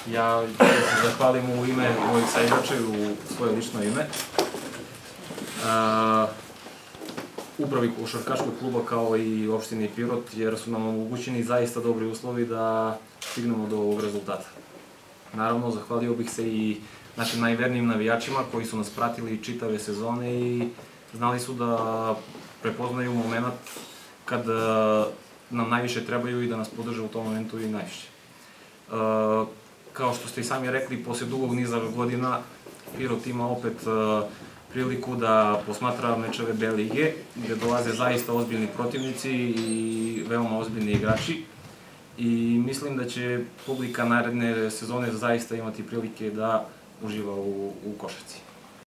Ja se zahvalim u ime mojih saigrača i u svoje lično ime. Upravi košarkaškog kluba kao i opštini Pirot, jer su nam omogućeni zaista dobri uslovi da stignemo do ovog rezultata. Naravno, zahvalio bih se i našim najvernijim navijačima koji su nas pratili čitave sezone i znali su da prepoznaju moment kad nam najviše trebaju i da nas podrže u tom momentu i najviše. Kao što ste i sami rekli, posle dugog niza godina Pirot ima opet priliku da posmatra mečeve B lige, gde dolaze zaista ozbiljni protivnici i veoma ozbiljni igrači. I mislim da će publika naredne sezone zaista imati prilike da uživa u košarci.